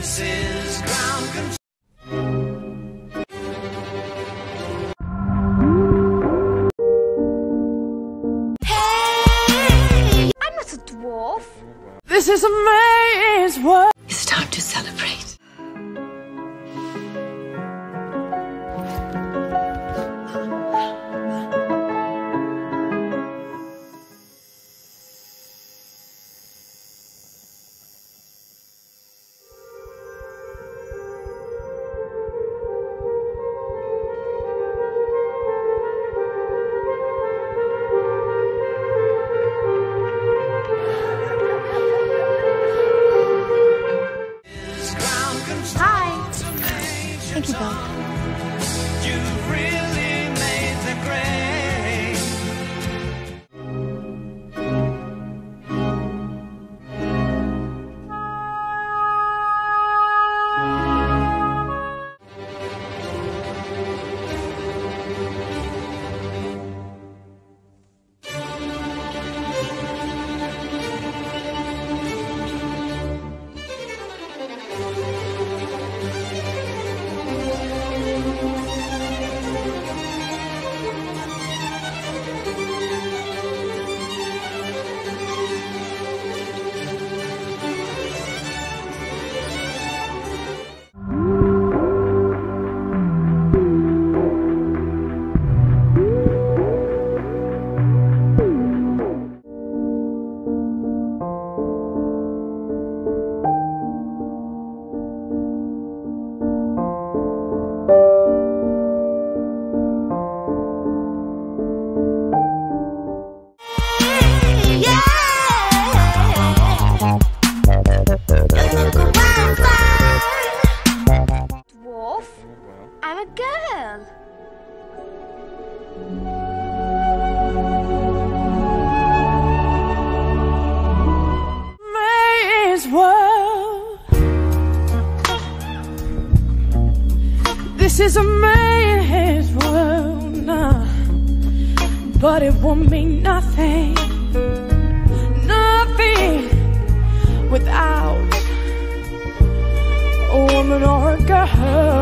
This is ground control. Hey! I'm not a dwarf. This is a man's world. It's time to celebrate. Thank you, Bob. You've really made the grade. Dwarf? I'm a girl. Man's world. This is a man's world now, but it won't mean nothing, nothing without a woman or a girl.